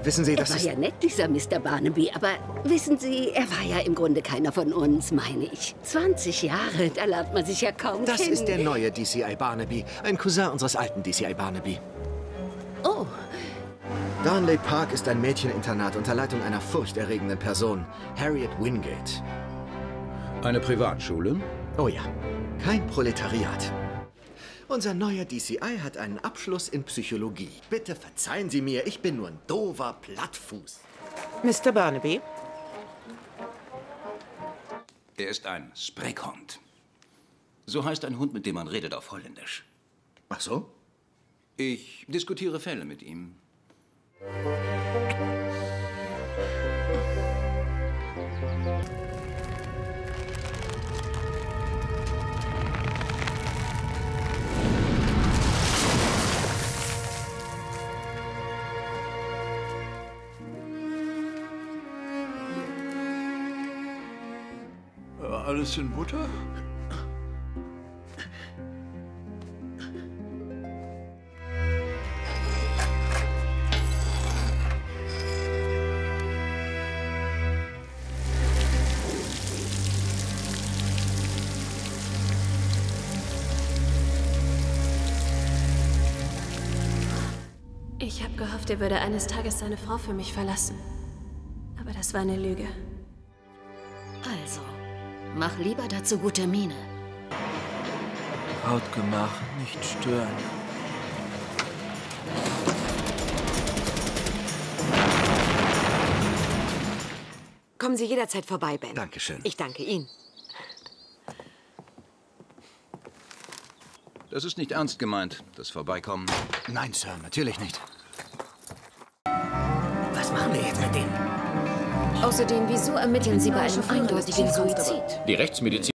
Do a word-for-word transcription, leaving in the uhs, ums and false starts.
Wissen Sie, das Er war ist... ja nett, dieser Mister Barnaby, aber wissen Sie, er war ja im Grunde keiner von uns, meine ich. zwanzig Jahre, da lernt man sich ja kaum Das kennen. ist der neue D C I Barnaby, ein Cousin unseres alten D C I Barnaby. Oh. Darnley Park ist ein Mädcheninternat unter Leitung einer furchterregenden Person, Harriet Wingate. Eine Privatschule? Oh ja, kein Proletariat. Unser neuer D C I hat einen Abschluss in Psychologie. Bitte verzeihen Sie mir, ich bin nur ein doofer Plattfuß. Mister Barnaby? Er ist ein Sprechhund. So heißt ein Hund, mit dem man redet auf Holländisch. Ach so? Ich diskutiere Fälle mit ihm. Alles in Butter? Ich habe gehofft, er würde eines Tages seine Frau für mich verlassen. Aber das war eine Lüge. Also, mach lieber dazu gute Miene. Brautgemach, nicht stören. Kommen Sie jederzeit vorbei, Ben. Dankeschön. Ich danke Ihnen. Das ist nicht ernst gemeint, das Vorbeikommen. Nein, Sir, natürlich nicht. Was machen wir jetzt mit denen? Außerdem, wieso ermitteln Sie bei einem eindeutigen Suizid? Die Rechtsmedizin